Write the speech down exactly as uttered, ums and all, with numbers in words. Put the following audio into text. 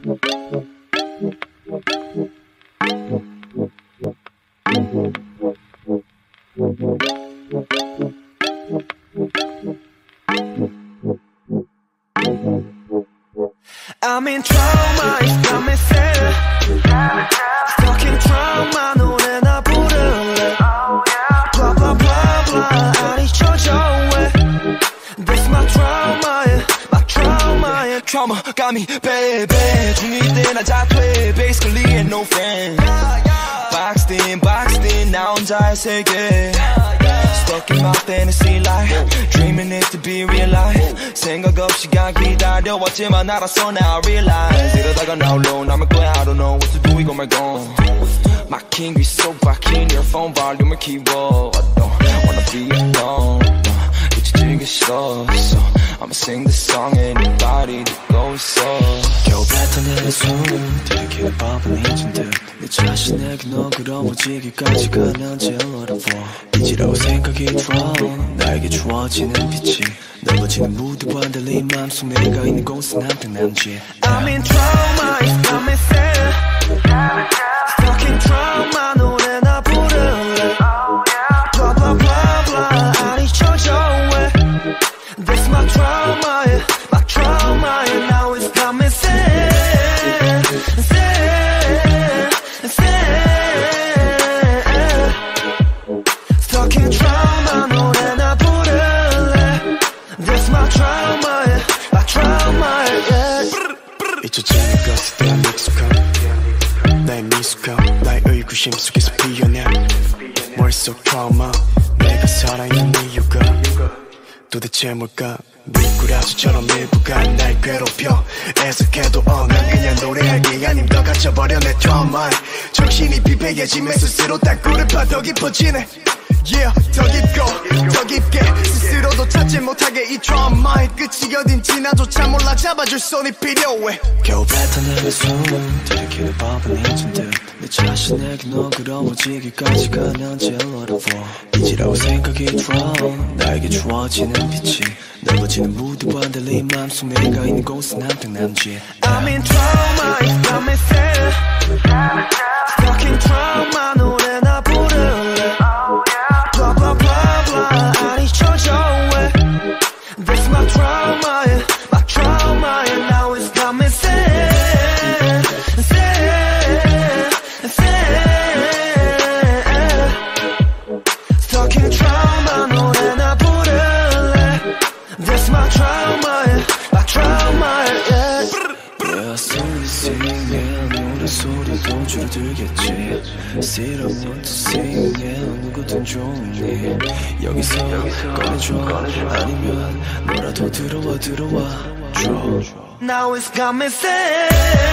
I'm in trauma, it's got me sad. Stuck in trauma, 노래나 부를래. Blah blah blah blah, 안 잊혀져 왜. This my trauma, yeah, my trauma, yeah. Trauma got me baby. 중이 때 나 자퇴, basically ain't no friend. Boxed in, boxed in, 나 혼자의 세계. Stuck in my fantasy life, dreaming it to be real life. 생각 없이 간 기다려왔지만 알았어 now I realize. 이러다가 now alone 남을 거야 I don't know what to do 이거 말고. 막힌 귀 속 박힌 earphone 볼륨을 키워. I don't wanna be alone. 잊혀지기 싫어. So I'ma sing this song anybody 듣고 있어. 겨우 뱉어내는 숨 들이키는 법은 잊은 듯 내 자신에게 너그러워지기까지가 난 제일 어려워. 이지라고 생각이 들어 나에게 주어지는 빛이 넓어지는 무드와 달리 마음속 내가 있는 곳은 한평 남지. I'm in trauma, it's got me sad. Stuck in trauma, 노래나 부를래. Blah blah blah blah, 안 잊혀져 왜. This my trauma, yeah, my trauma, yeah. Now it's got me sad, sad, sad. Stuck in trauma, 노래나 부를래. This my trauma, yeah, my trauma, yeah. 잊혀지는 것에 대한 익숙함 나의 미숙함 나의 의구심 속에서 피어난 머릿속 트라우마 내가 살아있는 이유가 도대체 뭘까. 미꾸라지처럼 일부가 날 괴롭혀 애석해도 어 난 그냥 노래하기 아님 더 갇혀버려 내 트라우마에. 정신이 피폐해지면 스스로 땅굴을 파 더 깊어지네. Yeah, 더 깊고 더 깊게 스스로도 찾지 못하게 이 트라우마의 끝이 어딘지 나조차 몰라 잡아줄 손이 필요해. 겨우 뱉어내는 숨 들이키는 법은 잊은 듯 내 자신에게 너그러워지기까지가 난 제일 어려워. 이지라고 생각이 들어 나에게 주어지는 빛이 넓어지는 무드와 달리 마음속 내가 있는 곳은 한평 남지. I'm in trauma, it's got me sad. Stuck in trauma, 노래나 부를래. Blah blah blah blah, 안 잊혀져 왜. This my trauma, yeah, my trauma, yeah. Now it's got me sad, sad, sad. Stuck in trauma, 노래나 부를래. This my trauma, yeah, my trauma, yeah. Yeah, slowly sing, yeah, 노래소리도 줄어들겠지. Still I want to sing, yeah, 누구든 좋으니 여기서 꺼내줘 아니면 너라도 들어와 들어와 줘. Now it's got me sad.